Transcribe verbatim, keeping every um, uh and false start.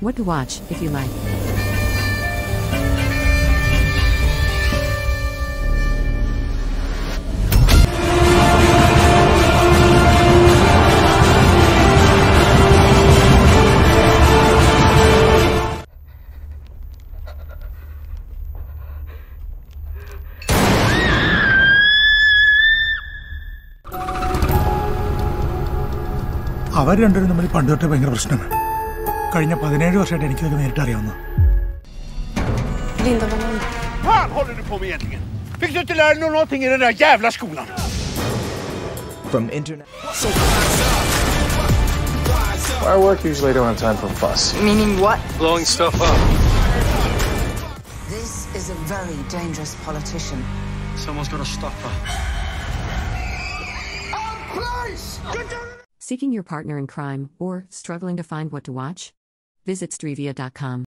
What to watch, if you like. അവർ രണ്ടുപേരും തമ്മിൽ പണ്ട് തൊട്ടേ ഭയങ്കര പ്രശ്നമാണ്. കഴിഞ്ഞ പതിനേഴ് വർഷമായിട്ട് എനിക്കതൊക്കെ നേരിട്ട് അറിയാവുന്ന. Vad håller du på med egentligen? Fick du inte lära dig någonting i den där jävla skolan? From internet. Our work usually don't have time for fuss. Meaning what? Blowing stuff up. This is a very dangerous politician. Someone's gonna stop her. Seeking your partner in crime or struggling to find what to watch? Visit Stryvia dot com.